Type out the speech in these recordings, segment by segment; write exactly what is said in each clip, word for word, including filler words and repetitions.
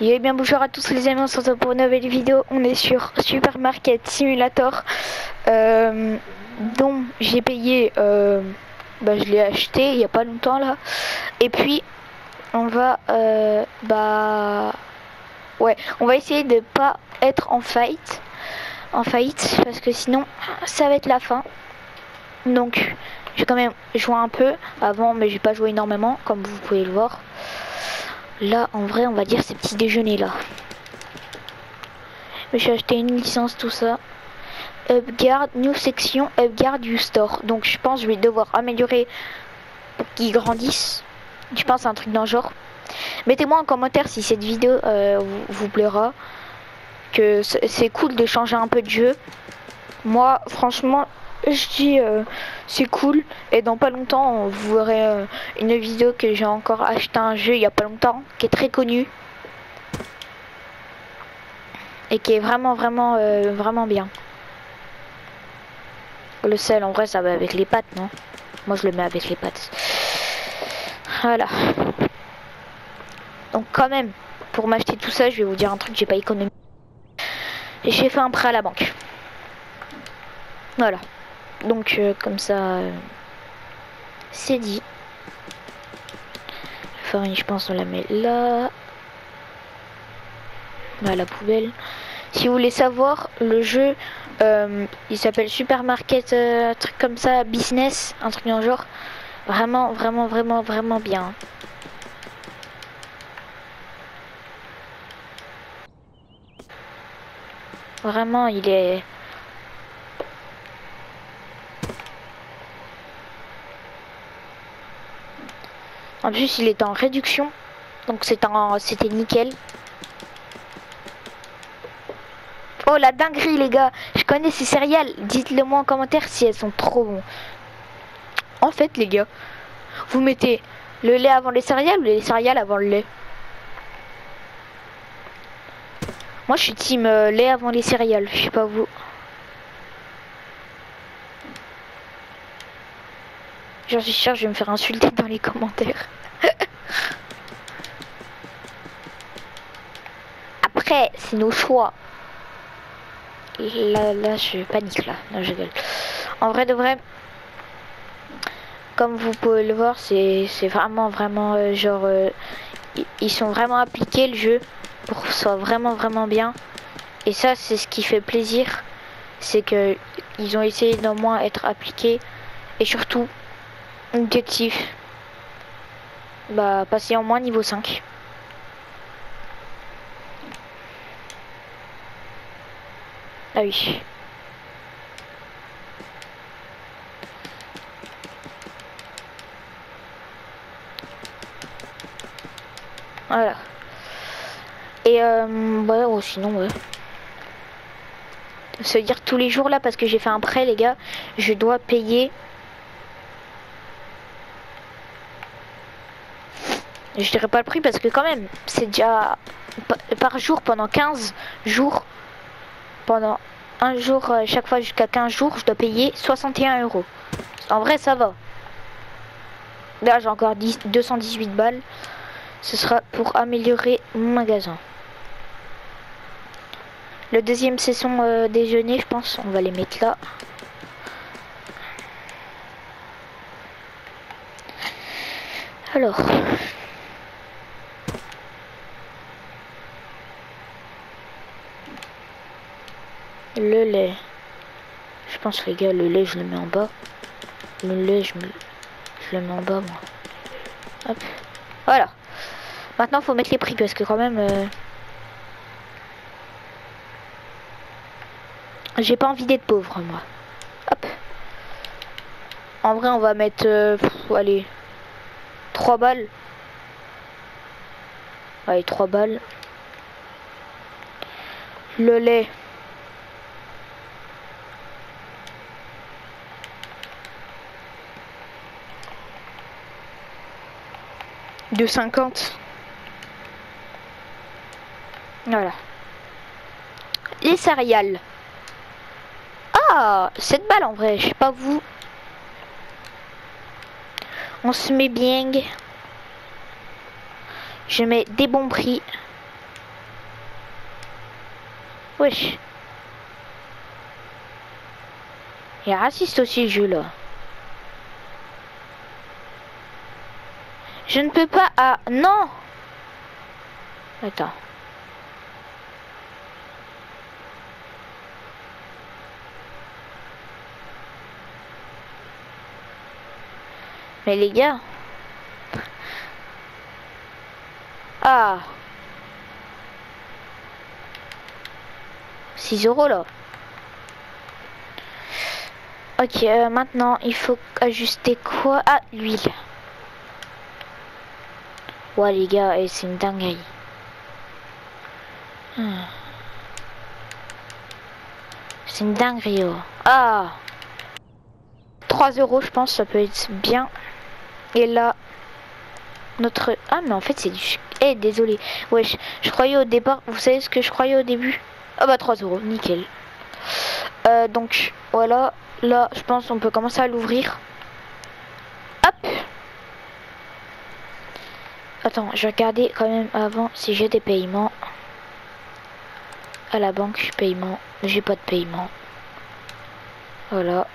Et bien bonjour à tous les amis, on se retrouve pour une nouvelle vidéo. On est sur Supermarket Simulator, euh, dont j'ai payé, euh, bah, je l'ai acheté il y a pas longtemps là. Et puis on va, euh, bah, ouais, on va essayer de pas être en fight, en fight, parce que sinon ça va être la fin. Donc j'ai quand même joué un peu avant, mais j'ai pas joué énormément, comme vous pouvez le voir. Là, en vrai, on va dire ces petits déjeuners là. J'ai acheté une licence, tout ça. Upgrade, new section, upgrade du store. Donc je pense que je vais devoir améliorer pour qu'ils grandissent. Je pense à un truc dans le genre. Mettez-moi en commentaire si cette vidéo euh, vous, vous plaira. Que c'est cool de changer un peu de jeu. Moi, franchement, je dis euh, c'est cool. Et dans pas longtemps, vous verrez euh, une vidéo que j'ai encore acheté un jeu il y a pas longtemps, qui est très connu. Et qui est vraiment, vraiment, euh, vraiment bien. Le sel, en vrai, ça va avec les pâtes, non? Moi, je le mets avec les pâtes. Voilà. Donc, quand même, pour m'acheter tout ça, je vais vous dire un truc, j'ai pas économisé. Et j'ai fait un prêt à la banque. Voilà. Donc, euh, comme ça, euh, c'est dit. La farine, je pense, on la met là. À la poubelle. Si vous voulez savoir, le jeu, euh, il s'appelle Supermarket, euh, un truc comme ça, business, un truc dans le genre. Vraiment, vraiment, vraiment, vraiment bien. Vraiment, il est... En plus, il est en réduction. Donc c'était c'était nickel. Oh la dinguerie les gars. Je connais ces céréales. Dites-le moi en commentaire si elles sont trop bonnes. En fait les gars, vous mettez le lait avant les céréales ou les céréales avant le lait? Moi je suis team euh, lait avant les céréales. Je sais pas vous. J'en suis sûr, je vais me faire insulter dans les commentaires. Après, c'est nos choix. Là, là, je panique là. Non, je gueule. En vrai de vrai, comme vous pouvez le voir, c'est vraiment, vraiment euh, genre... Euh, ils sont vraiment appliqués le jeu pour que ce soit vraiment, vraiment bien. Et ça, c'est ce qui fait plaisir. C'est que ils ont essayé d'au moins être appliqués. Et surtout, objectif, bah, passer en moins niveau cinq. Ah oui. Voilà. Et euh, ouais, oh, sinon, ouais. Se dire tous les jours là, parce que j'ai fait un prêt, les gars, je dois payer. Je dirais pas le prix parce que quand même, c'est déjà par jour pendant quinze jours. Pendant un jour, euh, chaque fois jusqu'à quinze jours, je dois payer soixante et un euros. En vrai, ça va. Là, j'ai encore deux cent dix-huit balles. Ce sera pour améliorer mon magasin. Le deuxième session euh, déjeuner, je pense, on va les mettre là. Alors. Le lait. Je pense les gars, le lait je le mets en bas. Le lait je, me... je le mets en bas moi. Hop. Voilà. Maintenant faut mettre les prix parce que quand même... Euh... J'ai pas envie d'être pauvre moi. Hop. En vrai on va mettre... Euh... Pff, allez. trois balles. Allez, trois balles. Le lait. deux cinquante. Voilà. Les céréales. Ah, sept balles en vrai, je sais pas vous. On se met bien. Je mets des bons prix. Wesh. Il est raciste aussi le jeu là. Je ne peux pas... Ah, non. Attends. Mais les gars... Ah. six euros là. Ok, euh, maintenant il faut ajuster quoi? Ah, l'huile. Ouais les gars, et c'est une dinguerie. Hmm. C'est une dinguerie. Oh. Ah, trois euros je pense, ça peut être bien. Et là, notre... Ah mais en fait c'est du... Eh désolé. Ouais, je, je croyais au départ... Vous savez ce que je croyais au début? Ah bah trois euros, nickel. Euh, donc voilà, là je pense on peut commencer à l'ouvrir. Hop. Attends, je vais regarder quand même avant si j'ai des paiements. À la banque, paiement. J'ai pas de paiement. Voilà.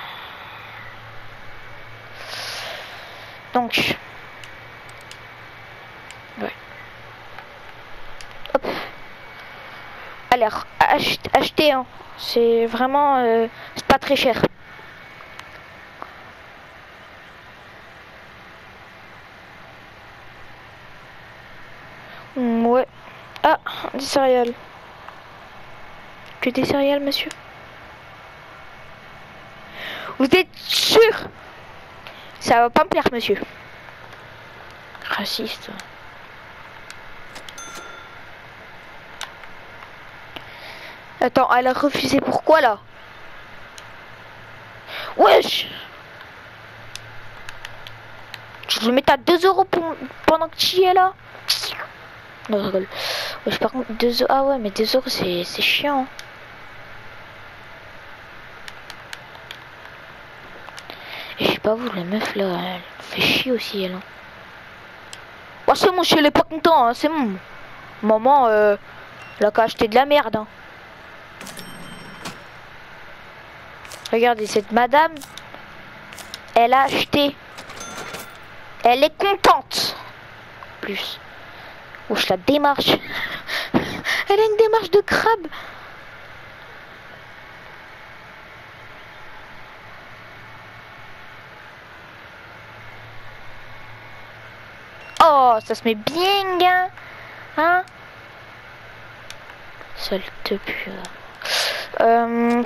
Donc. Ouais. Hop. Alors, ach acheter, hein. C'est vraiment... Euh, c'est pas très cher. Mm, ouais. Ah, des céréales. Que des céréales, monsieur? Vous êtes sûr? Ça va pas me plaire, monsieur. Raciste. Attends, elle a refusé pourquoi là? Wesh! Je le mets à deux euros pour... pendant que tu y es là? Non, je rigole. Wesh, par contre, deux euros. Ah ouais, mais deux euros c'est chiant. Et je sais pas vous, la meuf là, elle fait chier aussi elle. Hein. Oh, c'est bon, je suis pas content, hein, c'est bon. Maman, euh, elle a qu'à acheter de la merde. Hein. Regardez, cette madame, elle a acheté. Elle est contente. Plus. Oh, je la démarche. Elle a une démarche de crabe. Oh, ça se met bien, gars. Hein? Seul te pue. Euh...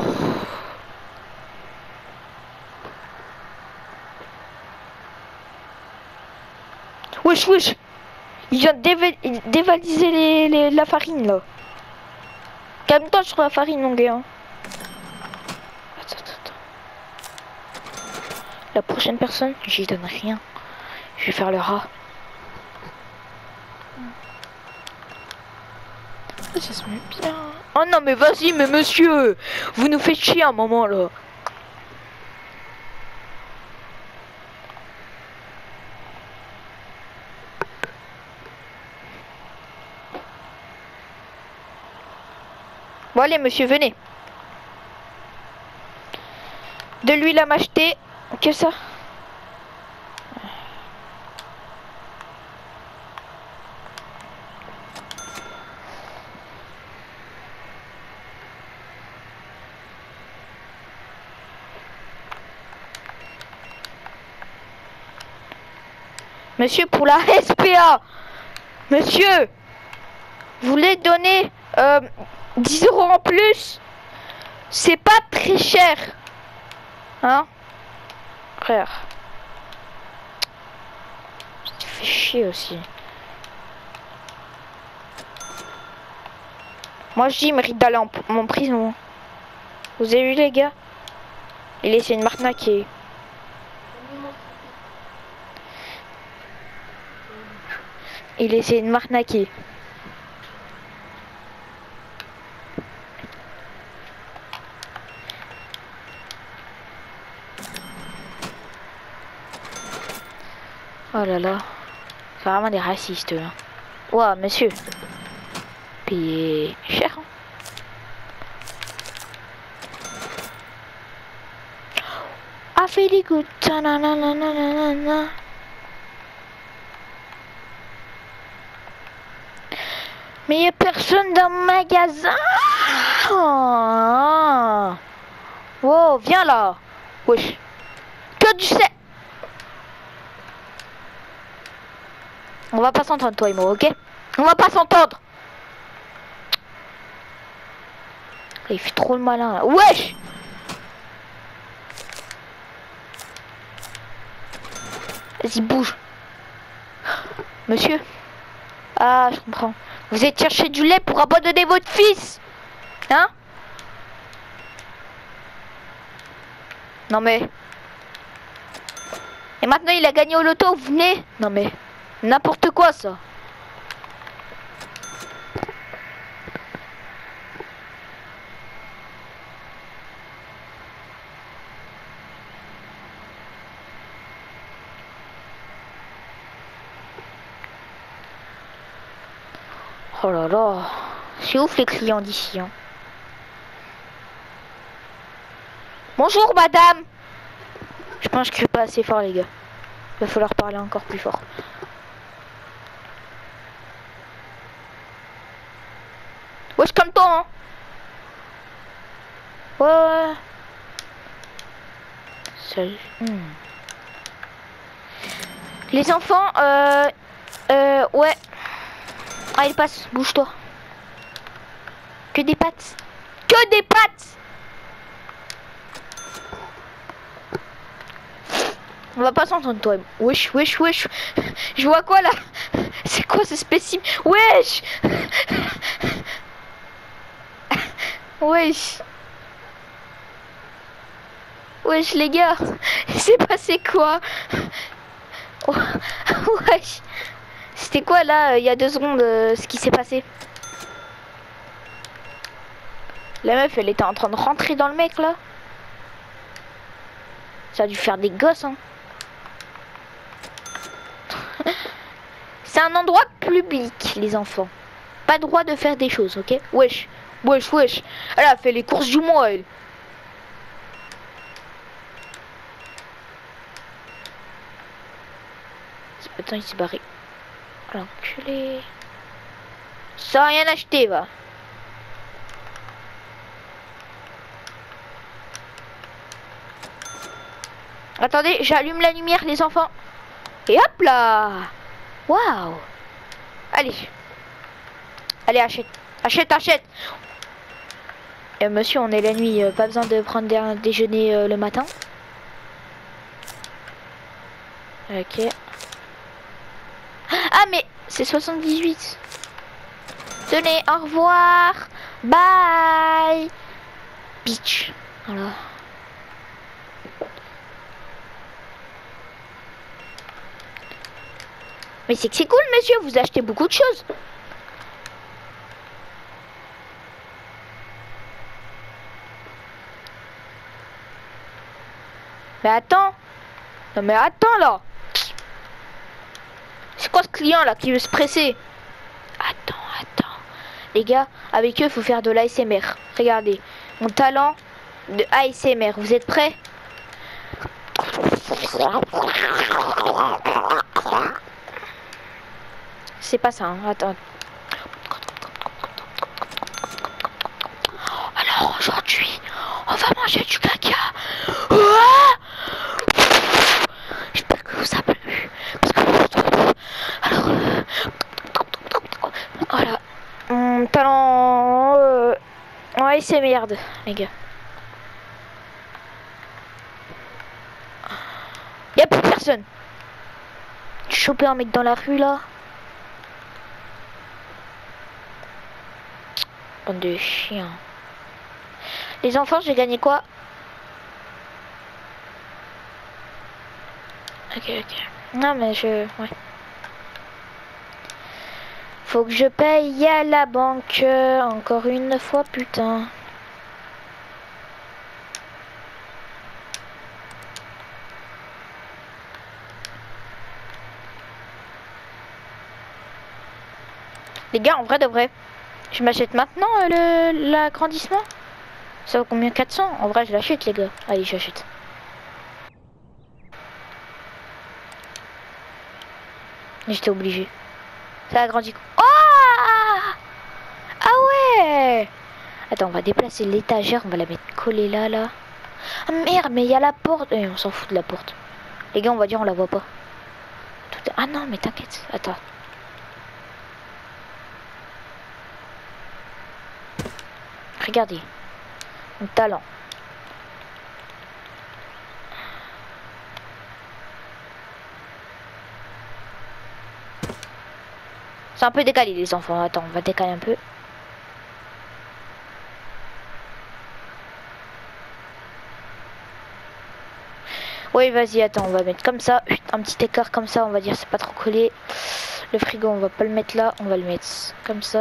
Wesh, wesh. Il vient de dévaliser les, les, la farine, là. Calme-toi sur la farine, mon gars. Attends, attends, attends. La prochaine personne, j'y donne rien. Je vais faire le rat. Ça se met bien. Oh non, mais vas-y, mais monsieur. Vous nous faites chier un moment, là. Bon allez monsieur, venez. De l'huile à m'acheter. Que ça? Monsieur, pour la S P A. Monsieur, vous voulez donner euh, dix euros en plus? C'est pas très cher. Hein? Frère. Ça fait chier aussi. Moi je dis, il mérite d'aller en, en prison. Vous avez vu les gars? Il essaie de m'arnaquer. Il essaie de m'arnaquer. Oh là là. C'est vraiment des racistes. Hein. Ouah, monsieur. Payé cher. Hein. feeling good. Ta-na-na-na-na-na-na. Mais y a personne dans le magasin. Oh. Wow, viens là. Wesh. Que tu sais. On va pas s'entendre toi et moi, ok? On va pas s'entendre. Il fait trop le malin là. Wesh. Vas-y, bouge. Monsieur. Ah, je comprends. Vous êtes cherché du lait pour abandonner votre fils. Hein? Non mais... Et maintenant il a gagné au loto, vous venez? Non mais... N'importe quoi ça. Oh là là. C'est ouf les clients d'ici. Hein. Bonjour madame. Je pense que je suis pas assez fort les gars. Il va falloir parler encore plus fort. Wesh, calme-toi hein. Ouais. Salut. Hmm. Les enfants, euh... Euh, ouais. Ah, il passe, bouge-toi. Que des pattes. Que des pattes. On va pas s'entendre toi. Wesh, wesh, wesh. Je vois quoi là? C'est quoi ce spécimen? Wesh. Wesh. Wesh les gars. Il s'est passé quoi? Wesh. C'était quoi là il y a deux secondes euh, ce qui s'est passé? La meuf elle était en train de rentrer dans le mec là. Ça a dû faire des gosses hein. C'est un endroit public les enfants. Pas droit de faire des choses, ok? Wesh. Wesh wesh. Elle a fait les courses du mois elle. Attends il s'est barré. L'enculé. Ça a rien acheté va. Attendez, j'allume la lumière les enfants. Et hop là. Waouh. Allez. Allez achète. Achète, achète. Euh, monsieur, on est la nuit, euh, pas besoin de prendre un déjeuner euh, le matin. Ok. Ah mais c'est soixante-dix-huit. Tenez, au revoir. Bye. Bitch. Voilà. Mais c'est que c'est cool monsieur, vous achetez beaucoup de choses. Mais attends. Non mais attends là. C'est quoi ce client là qui veut se presser? Attends, attends. Les gars, avec eux, il faut faire de l'A S M R. Regardez, mon talent de A S M R. Vous êtes prêts? C'est pas ça, hein. Attends. Alors aujourd'hui, on va manger du caca. J'espère que vous avez plu. Parce que... Alors, euh... voilà. Mon talent... Euh... Ouais, c'est merde, les gars. Y'a plus personne. Tu chopé un mec dans la rue, là. Bande de chiens. Les enfants, j'ai gagné quoi? Ok, ok. Non, mais je... Ouais. Faut que je paye à la banque. Encore une fois, putain. Les gars, en vrai de vrai, je m'achète maintenant euh, le l'agrandissement. Ça vaut combien? Quatre cents? En vrai, je l'achète, les gars. Allez, j'achète. J'étais obligé. Ça a grandi. Oh! Ah ouais! Attends, on va déplacer l'étagère, on va la mettre collée là, là. Ah merde, mais il y a la porte. Eh, on s'en fout de la porte. Les gars, on va dire on la voit pas. Tout... Ah non, mais t'inquiète. Attends. Regardez. Mon talent. C'est un peu décalé les enfants. Attends, on va décaler un peu. Oui, vas-y, attends, on va mettre comme ça. Un petit écart comme ça, on va dire c'est pas trop collé. Le frigo, on va pas le mettre là, on va le mettre comme ça.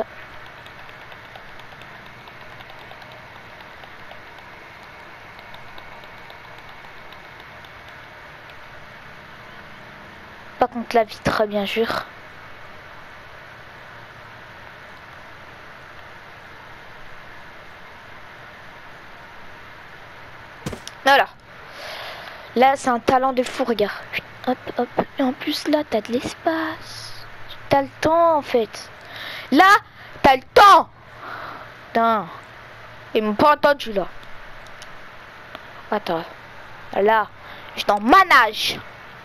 Pas contre la vitre, bien sûr. Voilà. Là, c'est un talent de fou, regarde. Hop, hop. Et en plus, là, t'as de l'espace. T'as le temps, en fait. Là, t'as le temps. Putain. Ils m'ont pas entendu, là. Attends. Là, je t'en manage.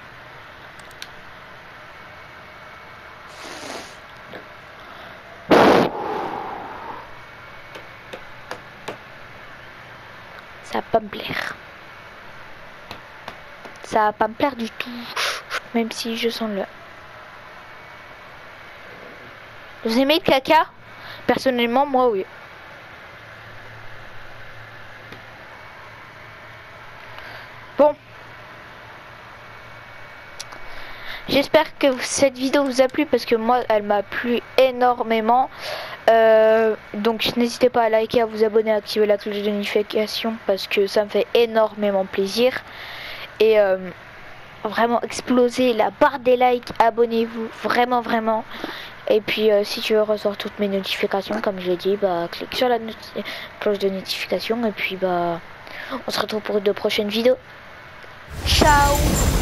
Ça va pas me plaire. Ça va pas me plaire du tout. Même si je sens le... Vous aimez le caca? Personnellement, moi, oui. Bon. J'espère que cette vidéo vous a plu parce que moi, elle m'a plu énormément. Euh, donc n'hésitez pas à liker, à vous abonner, à activer la cloche de notification parce que ça me fait énormément plaisir. Et euh, vraiment exploser la barre des likes, abonnez-vous, vraiment vraiment. Et puis euh, si tu veux recevoir toutes mes notifications, comme je l'ai dit, bah clique sur la cloche de notification et puis bah on se retrouve pour de prochaines vidéos. Ciao.